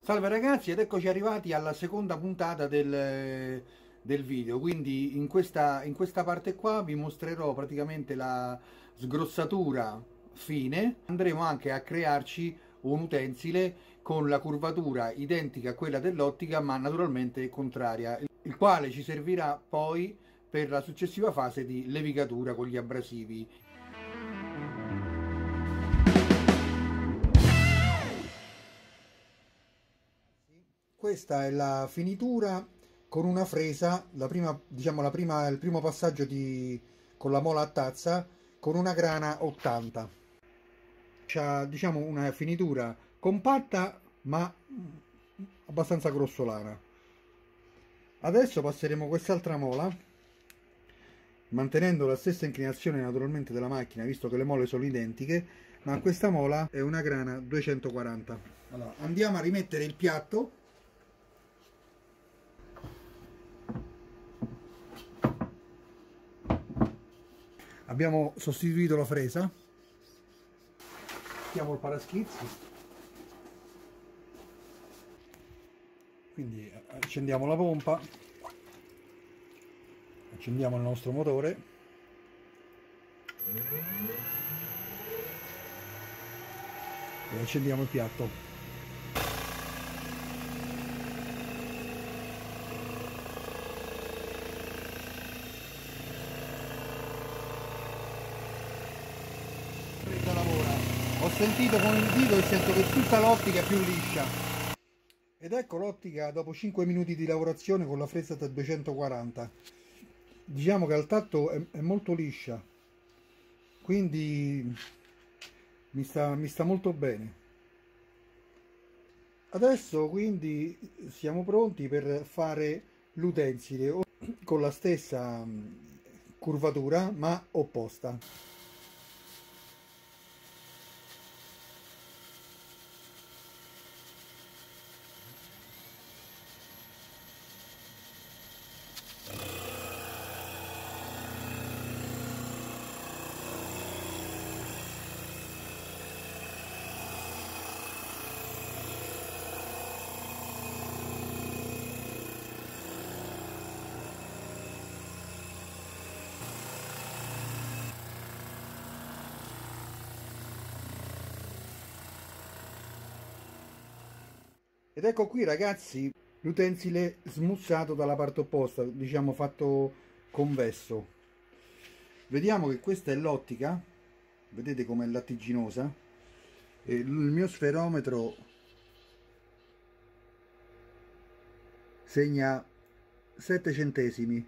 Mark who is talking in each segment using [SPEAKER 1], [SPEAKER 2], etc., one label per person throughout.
[SPEAKER 1] Salve ragazzi, ed eccoci arrivati alla seconda puntata del video. Quindi in questa parte qua vi mostrerò praticamente la sgrossatura fine. Andremo anche a crearci un utensile con la curvatura identica a quella dell'ottica, ma naturalmente contraria, il quale ci servirà poi per la successiva fase di levigatura con gli abrasivi. Questa è la finitura con una fresa, la prima, diciamo, il primo passaggio con la mola a tazza con una grana 80. C'ha, diciamo, una finitura compatta ma abbastanza grossolana. Adesso passeremo quest'altra mola, mantenendo la stessa inclinazione naturalmente della macchina, visto che le mole sono identiche, ma questa mola è una grana 240. Allora, andiamo a rimettere il piatto. Abbiamo sostituito la fresa, mettiamo il paraschizzi, quindi accendiamo la pompa, accendiamo il nostro motore e accendiamo il piatto. Ho sentito con il dito e sento che tutta l'ottica è più liscia. Ed ecco l'ottica dopo 5 minuti di lavorazione con la fresa da 240. Diciamo che al tatto è molto liscia, quindi mi sta molto bene. Adesso quindi siamo pronti per fare l'utensile con la stessa curvatura ma opposta. Ed ecco qui ragazzi l'utensile smussato dalla parte opposta, diciamo fatto convesso. Vediamo che questa è l'ottica, vedete com'è lattiginosa, e il mio sferometro segna 7 centesimi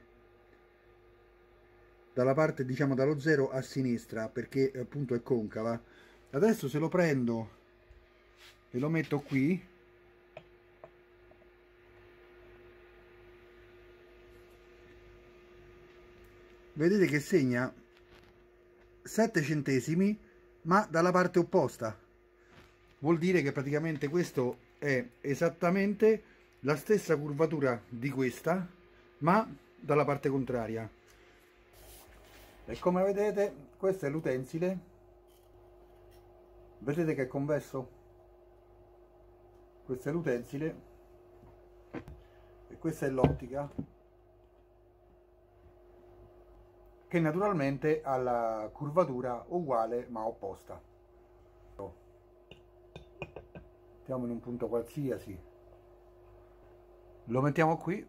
[SPEAKER 1] dalla parte, diciamo, dallo 0 a sinistra, perché appunto è concava. Adesso se lo prendo e lo metto qui, vedete che segna 7 centesimi ma dalla parte opposta. Vuol dire che praticamente questo è esattamente la stessa curvatura di questa ma dalla parte contraria. E come vedete questo è l'utensile, vedete che è convesso, questo è l'utensile e questa è l'ottica, che naturalmente ha la curvatura uguale ma opposta. Mettiamo in un punto qualsiasi, lo mettiamo qui,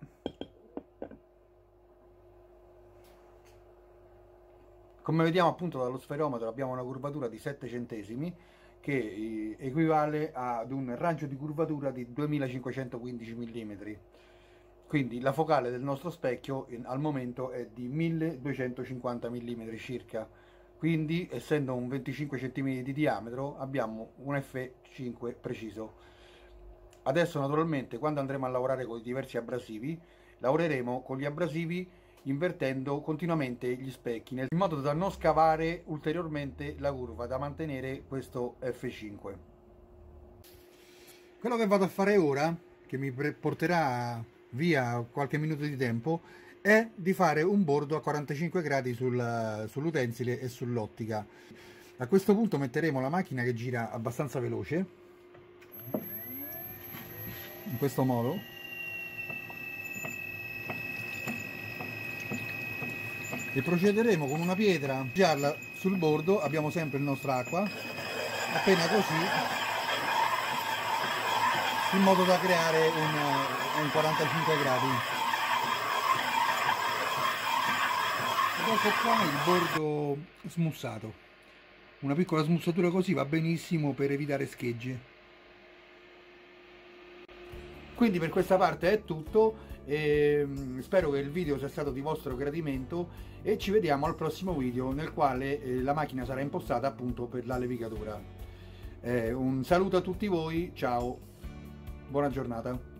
[SPEAKER 1] come vediamo appunto dallo sferometro abbiamo una curvatura di 7 centesimi che equivale ad un raggio di curvatura di 2515 mm. Quindi la focale del nostro specchio al momento è di 1250 mm circa, quindi essendo un 25 cm di diametro abbiamo un F5 preciso. Adesso naturalmente quando andremo a lavorare con i diversi abrasivi, lavoreremo con gli abrasivi invertendo continuamente gli specchi in modo da non scavare ulteriormente la curva, da mantenere questo F5. Quello che vado a fare ora, che mi porterà via qualche minuto di tempo, è di fare un bordo a 45 gradi sull'utensile e sull'ottica. A questo punto metteremo la macchina che gira abbastanza veloce in questo modo. E procederemo con una pietra, appoggiarla sul bordo, abbiamo sempre il nostro acqua, appena così, in modo da creare un 45 gradi. Ed ecco qua il bordo smussato. Una piccola smussatura così va benissimo per evitare schegge. Quindi per questa parte è tutto, spero che il video sia stato di vostro gradimento e ci vediamo al prossimo video nel quale la macchina sarà impostata appunto per la levigatura. Un saluto a tutti voi, ciao, buona giornata.